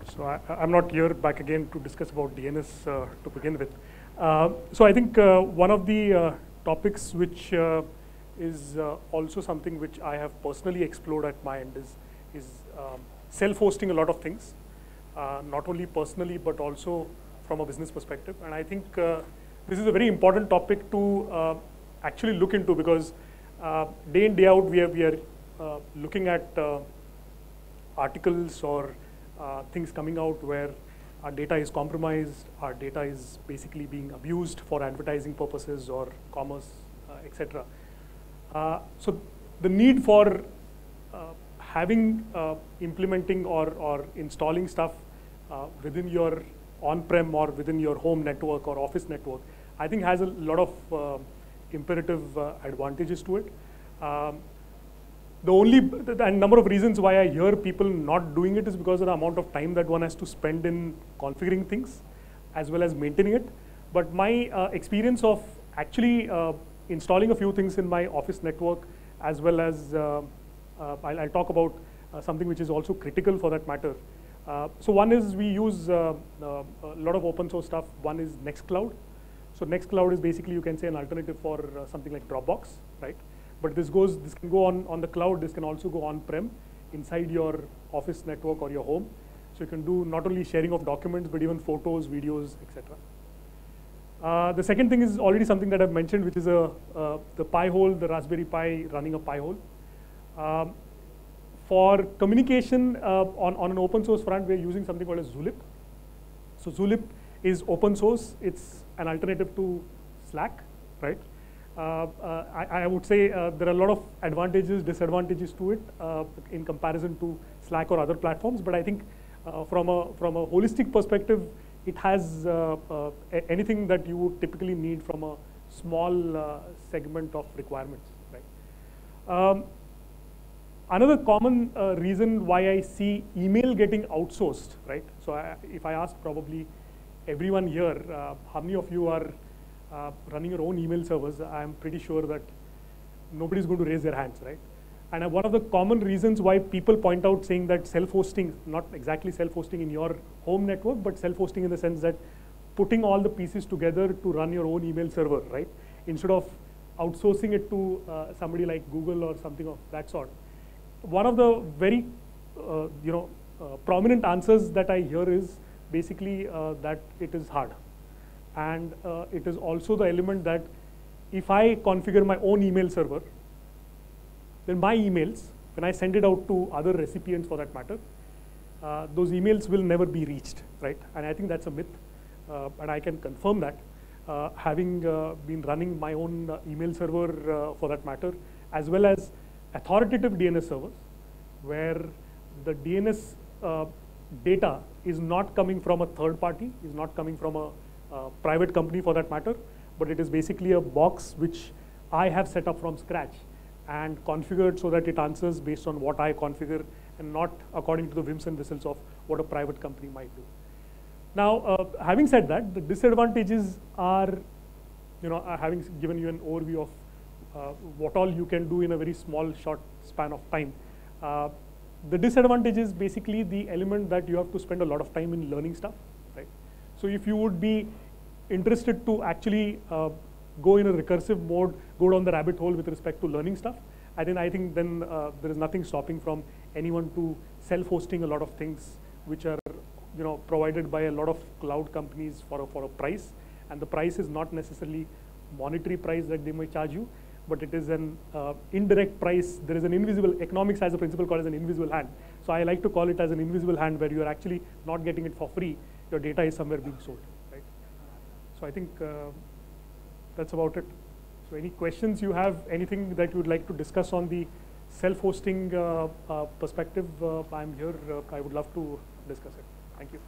So I'm not here back again to discuss about DNS to begin with. So I think one of the topics which is also something which I have personally explored at my end is self-hosting a lot of things, not only personally but also from a business perspective. And I think this is a very important topic to actually look into, because day in, day out we are looking at articles or things coming out where our data is compromised, our data is basically being abused for advertising purposes or commerce, etc. So the need for having, implementing or installing stuff within your on-prem or within your home network or office network, I think has a lot of imperative advantages to it. The number of reasons why I hear people not doing it is because of the amount of time that one has to spend in configuring things as well as maintaining it. But my experience of actually installing a few things in my office network, as well as I'll talk about something which is also critical for that matter. So one is we use a lot of open source stuff. One is Nextcloud. So Nextcloud is basically, you can say, an alternative for something like Dropbox, right? But this can go on the cloud. This can also go on-prem inside your office network or your home. So you can do not only sharing of documents, but even photos, videos, etc. The second thing is already something that I've mentioned, which is the Pi-hole, the Raspberry Pi running a Pi-hole. For communication on an open source front, we're using something called as Zulip. So Zulip is open source. It's an alternative to Slack, right? I would say there are a lot of advantages, disadvantages to it in comparison to Slack or other platforms. But I think from a holistic perspective, it has anything that you would typically need from a small segment of requirements, right? Another common reason why I see email getting outsourced, right? So if I ask probably everyone here, how many of you are running your own email servers, I'm pretty sure that nobody's going to raise their hands, right? And one of the common reasons why people point out saying that self-hosting, not exactly self-hosting in your home network, but self-hosting in the sense that putting all the pieces together to run your own email server, right? Instead of outsourcing it to somebody like Google or something of that sort. One of the very prominent answers that I hear is basically that it is hard. And it is also the element that if I configure my own email server, then my emails, when I send it out to other recipients for that matter, those emails will never be reached, right? And I think that's a myth, and I can confirm that, having been running my own email server for that matter, as well as authoritative DNS servers, where the DNS data is not coming from a third party, is not coming from a private company for that matter, but it is basically a box which I have set up from scratch and configured so that it answers based on what I configure and not according to the whims and whistles of what a private company might do. Now, having said that, the disadvantages are, having given you an overview of what all you can do in a very small, short span of time. The disadvantage is basically the element that you have to spend a lot of time in learning stuff, right? So if you would be interested to actually go in a recursive mode, go down the rabbit hole with respect to learning stuff, I think then there is nothing stopping from anyone to self-hosting a lot of things which are provided by a lot of cloud companies for a price, and the price is not necessarily monetary price that they may charge you, but it is an indirect price. There is an invisible, economics has a principle called as an invisible hand. So I like to call it as an invisible hand, where you are actually not getting it for free. Your data is somewhere being sold, right? So I think that's about it. So any questions you have, anything that you would like to discuss on the self-hosting perspective, I'm here. I would love to discuss it. Thank you.